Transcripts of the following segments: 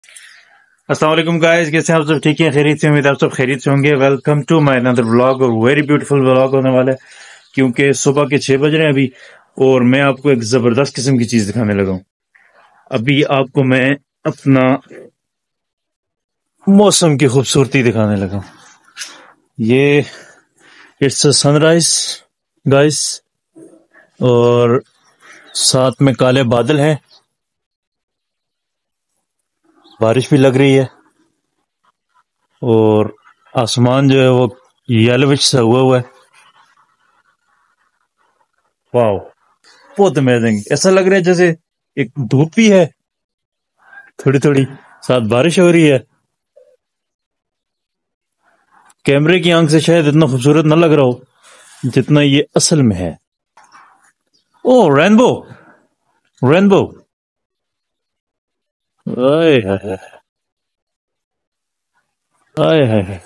अस्सलाम वालेकुम गाइस, कैसे हैं आप सब? ठीक है, खैरियत से? उम्मीद आप सब खैरियत से होंगे। Welcome to my another vlog. और वेरी ब्यूटीफुल व्लॉग होने वाला है क्योंकि सुबह के 6 बज रहे हैं अभी। और मैं आपको एक जबरदस्त किस्म की चीज दिखाने लगा हूँ। अभी आपको मैं अपना मौसम की खूबसूरती दिखाने लगा हूँ। ये इट्स अ सनराइज गाइस, और साथ में काले बादल हैं, बारिश भी लग रही है और आसमान जो है वो येलोविश सा हुआ हुआ है। वाह, बहुत अमेजिंग। ऐसा लग रहा है जैसे एक धूप भी है थोड़ी थोड़ी, साथ बारिश हो रही है। कैमरे की आंख से शायद इतना खूबसूरत ना लग रहा हो जितना ये असल में है। ओ रेनबो, रेनबो, आए हाय हाय, आए हाय हाय।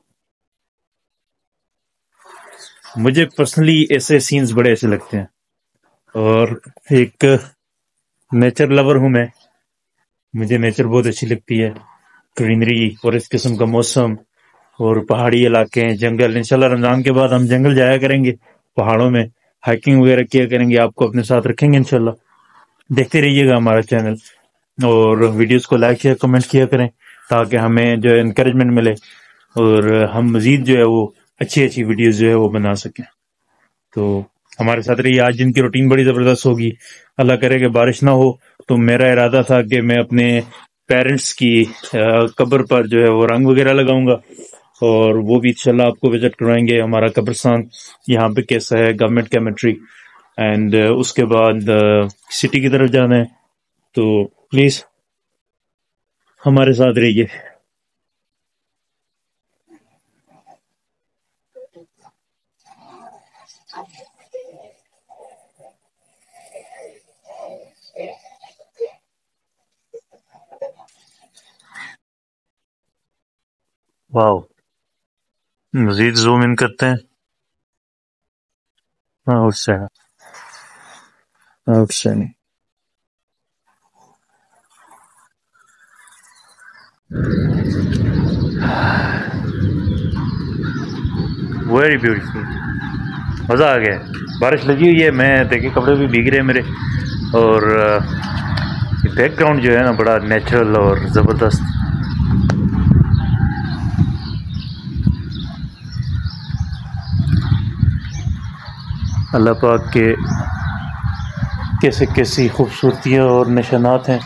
मुझे पर्सनली ऐसे सीन्स बड़े अच्छे लगते हैं और एक नेचर लवर हूं मैं। मुझे नेचर बहुत अच्छी लगती है, ग्रीनरी और इस किस्म का मौसम और पहाड़ी इलाके, जंगल। इंशाल्लाह रमजान के बाद हम जंगल जाया करेंगे, पहाड़ों में हाइकिंग वगैरह किया करेंगे। आपको अपने साथ रखेंगे इंशाल्लाह। देखते रहिएगा हमारा चैनल और वीडियोस को लाइक या कमेंट किया करें ताकि हमें जो है इनकरेजमेंट मिले और हम मजीद जो है वो अच्छी अच्छी वीडियोस जो है वो बना सकें। तो हमारे साथ रहिए। आज दिन की रूटीन बड़ी ज़बरदस्त होगी। अल्लाह करे कि बारिश ना हो। तो मेरा इरादा था कि मैं अपने पेरेंट्स की कब्र पर जो है वो रंग वगैरह लगाऊंगा और वो भी इंशाल्लाह आपको विजिट करवाएंगे। हमारा कब्रिस्तान यहाँ पे कैसा है, गवर्नमेंट कैमेट्री। एंड उसके बाद सिटी की तरफ जाना है। तो प्लीज़ हमारे साथ रहिए। वाह, मजीद जूम इन करते हैं। हाँ, उससे आउटस्टैंडिंग। वेरी ब्यूटीफुल, मज़ा आ गया। बारिश लगी हुई है, मैं देखिए कपड़े भी भीग रहे हैं मेरे। और बैकग्राउंड जो है ना बड़ा नेचुरल और ज़बरदस्त। अल्लाह पाक के कैसे कैसी खूबसूरतियाँ और निशानात हैं।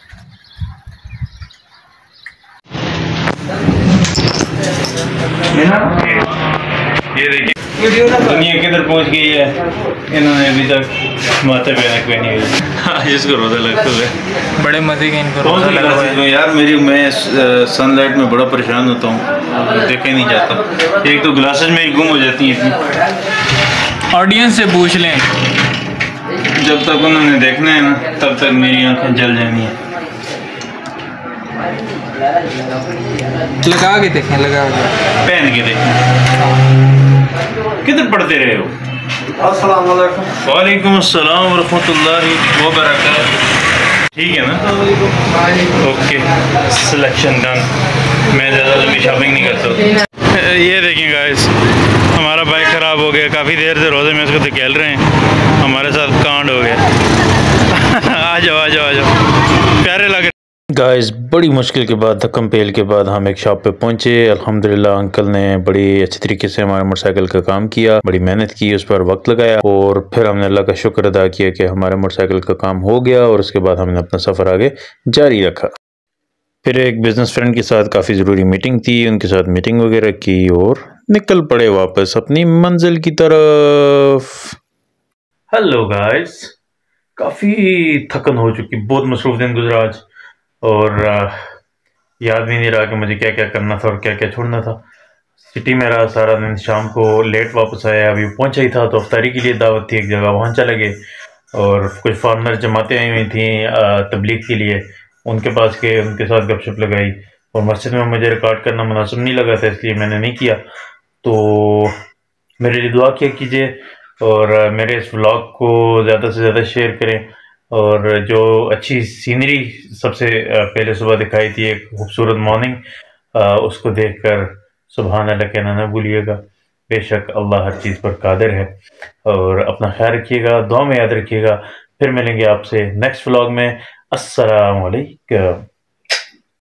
ये देखिए दुनिया किधर पहुंच गई है। इन्होंने अभी तक माथे पे ऐनक पहनी हुई है। इसको रोज़ा लगता है, बड़े मजे के इनको रोज़ा लगा हुआ है। यार मैं सनलाइट में बड़ा परेशान होता हूँ, देखा ही नहीं जाता। एक तो ग्लासेस में ही गुम हो जाती हैं इतनी। ऑडियंस से पूछ लें, जब तक उन्होंने देखना है ना तब तक मेरी आंखें जल जानी है। लगा के देखें, लगा के पहन के देखें। किधर पढ़ते रहे हो? अस्सलाम वालेकुम। वालेकुम अस्सलाम व रहमतुल्लाहि व बरकातहू। ठीक है ना? Okay, selection done. मैं ज़्यादा लंबी शॉपिंग नहीं करता। ये देखें गाइस, हमारा बाइक ख़राब हो गया। काफ़ी देर से रोज़े में इसको धकेल रहे हैं, हमारे साथ कांड हो गया। आ जाओ आ जाओ आ जाओ, प्यारे लगे गाइस। बड़ी मुश्किल के बाद, धक्कम पेल के बाद हम एक शॉप पे पहुंचे। अल्हम्दुलिल्लाह अंकल ने बड़ी अच्छी तरीके से हमारे मोटरसाइकिल का काम किया, बड़ी मेहनत की, उस पर वक्त लगाया और फिर हमने अल्लाह का शुक्र अदा किया कि हमारे मोटरसाइकिल का काम हो गया। और उसके बाद हमने अपना सफ़र आगे जारी रखा। फिर एक बिज़नेस फ्रेंड के साथ काफ़ी ज़रूरी मीटिंग थी, उनके साथ मीटिंग वगैरह की और निकल पड़े वापस अपनी मंजिल की तरफ। हेलो गाइस, काफ़ी थकन हो चुकी, बहुत मसरूफ़ दिन गुजरा आज और याद भी नहीं रहा कि मुझे क्या क्या करना था और क्या क्या छोड़ना था। सिटी में रहा सारा दिन, शाम को लेट वापस आया। अभी पहुंचा ही था तो अफ्तारी के लिए दावत थी एक जगह, वहाँ चले गए और कुछ फार्मर जमातें आई हुई थी तबलीग के लिए, उनके पास गए, उनके साथ गपशप लगाई। और मस्जिद में मुझे रिकॉर्ड करना मुनासिब नहीं लगा था, इसलिए मैंने नहीं किया। तो मेरे लिए दुआ किया कीजिए और मेरे इस व्लॉग को ज़्यादा से ज़्यादा शेयर करें और जो अच्छी सीनरी सबसे पहले सुबह दिखाई थी, एक खूबसूरत मॉर्निंग, उसको देखकर सुभान अल्लाह कहना ना भूलिएगा। बेशक अल्लाह हर चीज़ पर कादिर है। और अपना ख्याल रखिएगा, दुआ में याद रखिएगा। फिर मिलेंगे आपसे नेक्स्ट व्लॉग में। अस्सलाम वालेकुम।